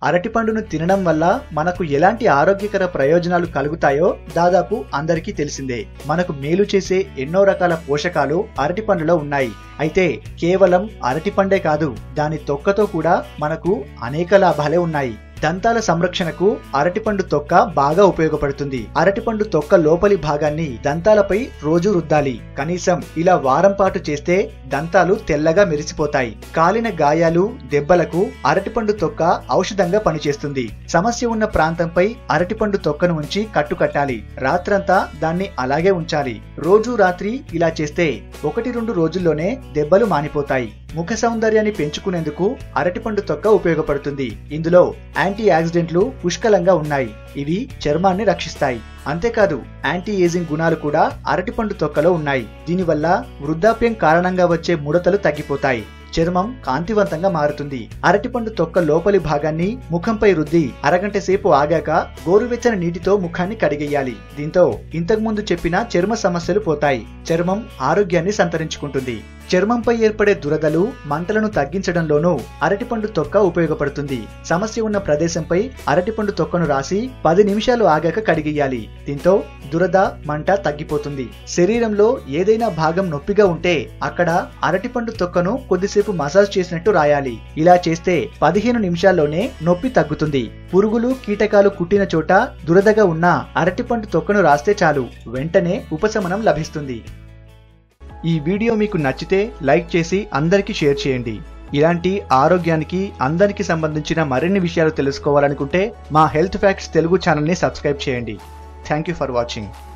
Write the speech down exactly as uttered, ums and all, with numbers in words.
అరటి పండును తినడం వల్ల మనకు ఎలాంటి ఆరోగ్యకర ప్రయోజనాలు కలుగుతాయో దాదాపు అందరికీ తెలిసిందే. మనకు మేలు చేసే ఎన్నో రకాల పోషకాలు అరటి పండులో ఉన్నాయి. అయితే కేవలం అరటి పండే కాదు, దాని తొక్కతో కూడా మనకు అనేక లాభాలే ఉన్నాయి. దంతాల సంరక్షణకు అరటిపండు తొక్క బాగా ఉపయోగపడుతుంది. అరటిపండు తొక్క లోపలి భాగాన్ని దంతాలపై రోజు రుద్దాలి. కనీసం ఇలా వారం పాటు చేస్తే దంతాలు తెల్లగా మెరిసిపోతాయి. కాలిన గాయాలు, దెబ్బలకు అరటిపండు తొక్క ఔషధంగా పనిచేస్తుంది. సమస్య ఉన్న ప్రాంతంపై అరటిపండు తొక్కను ఉంచి కట్టు కట్టాలి. రాత్రంతా దాన్ని అలాగే ఉంచాలి. రోజు రాత్రి ఇలా చేస్తే ఒకటి రెండు రోజుల్లోనే దెబ్బలు మానిపోతాయి. ముఖ సౌందర్యాన్ని పెంచుకునేందుకు అరటిపండు తొక్క ఉపయోగపడుతుంది. ఇందులో యాంటీ ఆక్సిడెంట్లు పుష్కలంగా ఉన్నాయి. ఇవి చర్మాన్ని రక్షిస్తాయి. అంతేకాదు యాంటీ ఏజింగ్ గుణాలు కూడా అరటిపండు తొక్కలో ఉన్నాయి. దీనివల్ల వృద్ధాప్యం కారణంగా వచ్చే ముడతలు తగ్గిపోతాయి. చర్మం కాంతివంతంగా మారుతుంది. అరటిపండు తొక్క లోపలి భాగాన్ని ముఖంపై రుద్ది అరగంట సేపు ఆగాక గోరువెచ్చని నీటితో ముఖాన్ని కడిగేయాలి. దీంతో ఇంతకుముందు చెప్పిన చర్మ సమస్యలు పోతాయి. చర్మం ఆరోగ్యాన్ని సంతరించుకుంటుంది. చర్మంపై ఏర్పడే దురదలు, మంటలను తగ్గించడంలోనూ అరటిపండు తొక్క ఉపయోగపడుతుంది. సమస్య ఉన్న ప్రదేశంపై అరటిపండు తొక్కను రాసి పది నిమిషాలు ఆగాక కడిగేయాలి. దీంతో దురద, మంట తగ్గిపోతుంది. శరీరంలో ఏదైనా భాగం నొప్పిగా ఉంటే అక్కడ అరటిపండు తొక్కను కొద్దిసేపు మసాజ్ చేసినట్టు రాయాలి. ఇలా చేస్తే పదిహేను నిమిషాల్లోనే నొప్పి తగ్గుతుంది. పురుగులు, కీటకాలు కుట్టిన చోట దురదగా ఉన్న అరటిపండు తొక్కను రాస్తే చాలు, వెంటనే ఉపశమనం లభిస్తుంది. ఈ వీడియో మీకు నచ్చితే లైక్ చేసి అందరికీ షేర్ చేయండి. ఇలాంటి ఆరోగ్యానికి, అందరికి సంబంధించిన మరిన్ని విషయాలు తెలుసుకోవాలనుకుంటే మా హెల్త్ ఫ్యాక్ట్స్ తెలుగు ఛానల్ని సబ్స్క్రైబ్ చేయండి. Thank you for watching.